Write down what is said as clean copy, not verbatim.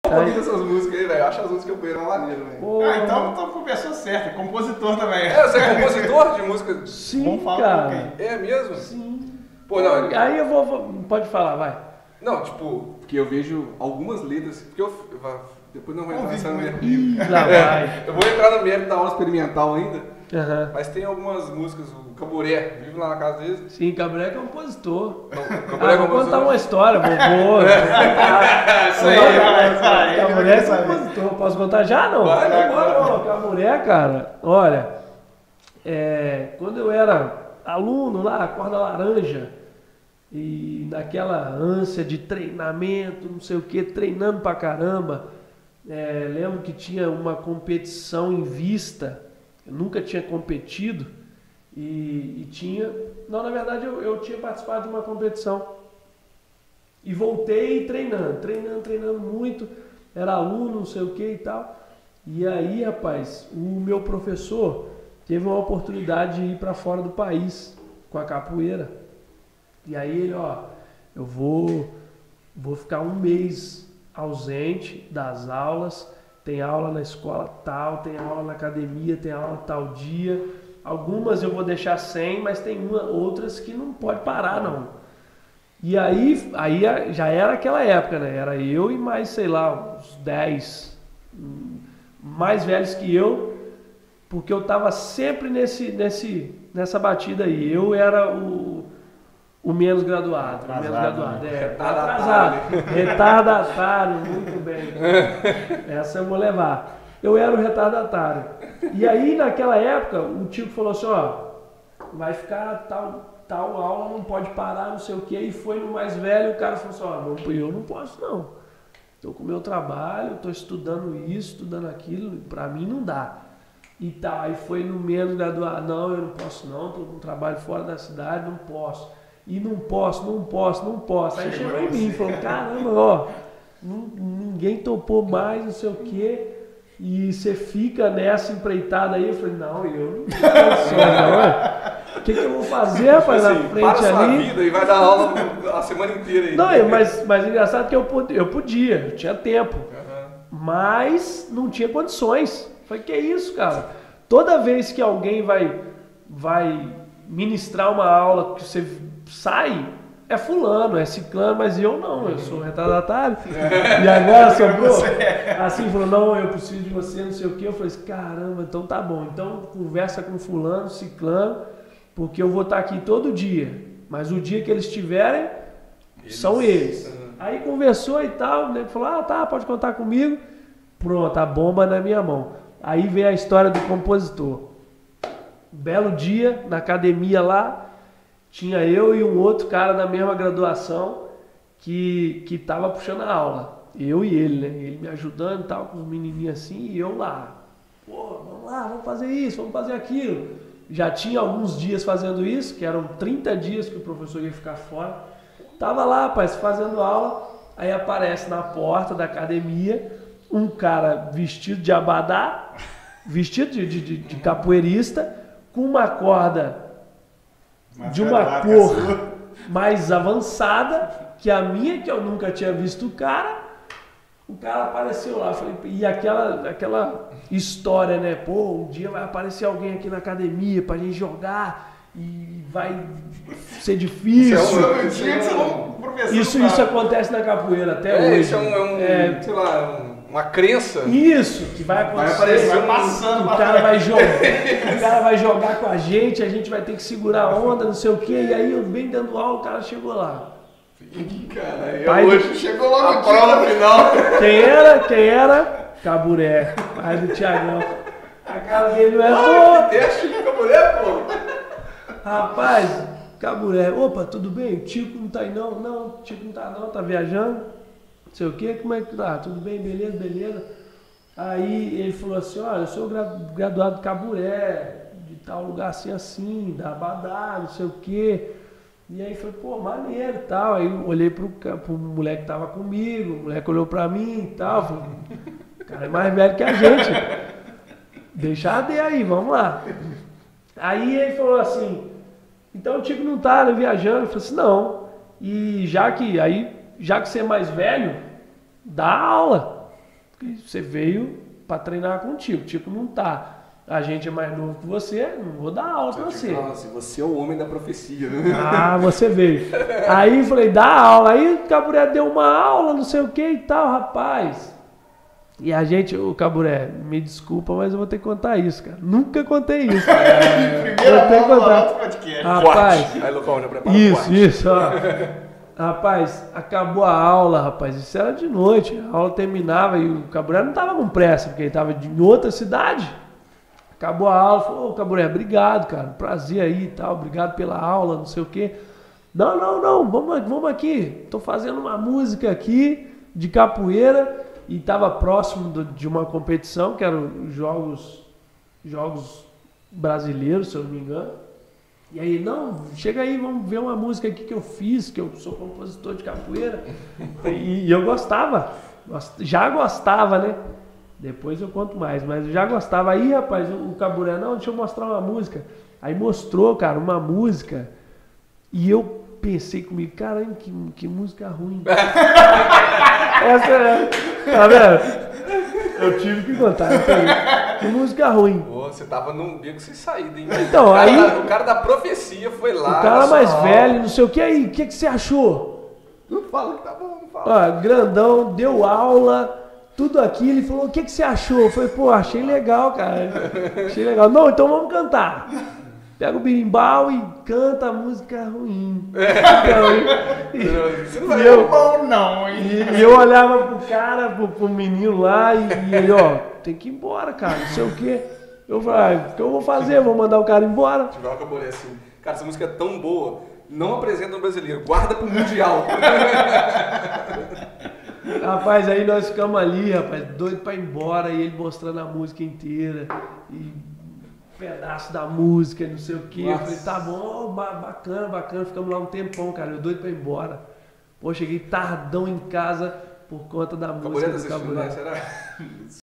ouvindo essas músicas aí, velho. Eu acho as músicas que eu uma maneira, velho. Ah, então conversou certo. Compositor também. Você é compositor de música? Sim, cara. É mesmo? Sim. Pô, não. Aí eu vou... Pode falar, vai. Não, tipo, porque eu vejo algumas letras, porque depois não vou entrar nessa mérito. Lá vai. Eu vou entrar no mérito da aula experimental ainda, Mas tem algumas músicas, o Caburé, vive lá na casa deles. Sim, Caburé é compositor. Vou contar uma história, vovô. Isso aí, vai. Caburé é compositor. Posso contar já, não? Vai, Caburé, cara, olha, quando eu era aluno lá, corda laranja, e naquela ânsia de treinamento, não sei o que, treinando pra caramba, lembro que tinha uma competição em vista, eu nunca tinha competido, e tinha... Não, na verdade eu tinha participado de uma competição, e voltei treinando muito, era aluno, não sei o que e tal, e aí, rapaz, o meu professor teve uma oportunidade de ir para fora do país com a capoeira. E aí ele, eu vou ficar um mês ausente das aulas, tem aula na escola tal, tem aula na academia, tem aula tal dia. Algumas eu vou deixar sem, mas tem outras que não pode parar, não. E aí já era aquela época, né? Era eu e mais, sei lá, uns 10 mais velhos que eu, porque eu tava sempre nessa batida aí. Eu era o menos graduado. Atrasado. Retardatário, muito bem. Essa eu vou levar. Eu era o retardatário. E aí, naquela época, o tio falou assim, vai ficar tal aula, não pode parar, não sei o quê. E foi no mais velho, o cara falou assim, eu não posso não. Estou com o meu trabalho, estou estudando isso, estudando aquilo, para mim não dá. E tá, aí foi no menos graduado, não, eu não posso não, estou com um trabalho fora da cidade, não posso. E não posso. Aí chegou em mim e falou, caramba, ninguém topou mais, não sei o quê. E você fica nessa empreitada aí. Eu falei, não, eu não tenho condições, não. O que eu vou fazer, rapaz, na frente para ali? Para sua vida e vai dar aula a semana inteira aí. Não, mas engraçado que eu podia, eu tinha tempo. Mas não tinha condições. Eu falei, que isso, cara? Toda vez que alguém vai ministrar uma aula que você sai, é fulano, é ciclano, mas eu não, eu sou retardatário. E agora sobrou, assim, falou, não, eu preciso de você, não sei o que. Eu falei, caramba, então tá bom. Então conversa com fulano, ciclano, porque eu vou estar aqui todo dia. Mas o dia que eles tiverem, são eles. Aí conversou e tal, né? Falou, tá, pode contar comigo. Pronto, a bomba na minha mão. Aí vem a história do compositor. Belo dia, na academia lá, tinha eu e um outro cara da mesma graduação que tava puxando a aula. Eu e ele, né? Ele me ajudando e tal, com os menininhos assim, e eu lá. Pô, vamos lá, vamos fazer isso, vamos fazer aquilo. Já tinha alguns dias fazendo isso, que eram 30 dias que o professor ia ficar fora. Tava lá, rapaz, fazendo aula, aí aparece na porta da academia um cara vestido de abadá, vestido de capoeirista, com uma corda de uma cor mais avançada que a minha, que eu nunca tinha visto o cara apareceu lá, falei, e aquela história, né, pô, um dia vai aparecer alguém aqui na academia pra gente jogar e vai ser difícil. Isso acontece na capoeira até hoje. Isso sei lá, uma crença. Isso, que vai acontecer. Vai passando. O cara vai jogar com a gente vai ter que segurar a onda, não sei o quê. E aí, eu bem dando aula, o cara chegou lá. Cara, hoje chegou lá na prova final. Quem era? Caburé, pai do Tiagão. A cara dele não é que teste de Caburé, pô. Rapaz, Caburé, opa, tudo bem? O Tico não tá aí não? Não, o Tico não tá não, tá viajando. Não sei o que, como é que tá? Tudo bem, beleza. Aí ele falou assim, olha, eu sou graduado de Caburé, de tal lugar assim, da Abadá, não sei o que. E aí falei, pô, maneiro e tal. Aí eu olhei pro moleque que tava comigo, o moleque olhou pra mim e tal. Falei, o cara é mais velho que a gente. Deixa a D aí, vamos lá. Aí ele falou assim, então o Tico não tá viajando? Eu falei assim, não. E já que você é mais velho, dá aula. Você veio pra treinar contigo. Tipo, não tá. A gente é mais novo que você, não vou dar aula pra você. Nossa, você é o homem da profecia, né? Ah, você veio. Aí falei, dá aula. Aí o Caburé deu uma aula, não sei o que e tal, rapaz. E a gente, o Caburé, me desculpa, mas eu vou ter que contar isso, cara. Nunca contei isso. Primeira Vou ter que mão contar. do podcast. Rapaz, Aí, Lucão, já prepara o isso, corte. isso, ó. Rapaz, acabou a aula, rapaz. Isso era de noite. A aula terminava e o Caburé não tava com pressa, porque ele tava em outra cidade. Acabou a aula, falou, ô Caburé, obrigado, cara. Prazer aí e tal, obrigado pela aula, não sei o quê. Não, vamos aqui. Tô fazendo uma música aqui de capoeira e tava próximo de uma competição, que eram jogos brasileiros, se eu não me engano. E aí, não, chega aí, vamos ver uma música aqui que eu fiz, que eu sou compositor de capoeira. E eu gostava, já gostava, né? Depois eu conto mais, mas eu já gostava. Aí, rapaz, o Caburé, não, deixa eu mostrar uma música. Aí mostrou, cara, uma música. E eu pensei comigo, caramba, que música ruim. Essa é, tá vendo? Eu tive que contar, que música ruim. Pô, você tava num beco sem saída, hein? Então, aí... O cara da profecia foi lá. O cara mais velho, não sei o que aí, o que você achou? Não fala que tá bom, não fala. Ó, grandão, deu aula... Tudo aqui, ele falou, o que você achou? Eu falei, pô, achei legal, cara. Achei legal. Não, então vamos cantar. Pega o berimbau e canta a música ruim. Você não vai eu, Bom não, hein? e eu olhava pro cara, pro menino lá, e ele, ó, tem que ir embora, cara, não sei o quê. Eu falei, o que eu vou fazer? Vou mandar o cara embora. Tiver uma caboré assim. Cara, essa música é tão boa, não apresenta no brasileiro, guarda pro Mundial. Rapaz, aí nós ficamos ali, rapaz, doido pra ir embora, e ele mostrando a música inteira, e pedaço da música, não sei o que. Eu falei, tá bom, bacana, ficamos lá um tempão, cara, eu doido pra ir embora. Pô, cheguei tardão em casa por conta da música do Caburé. Será?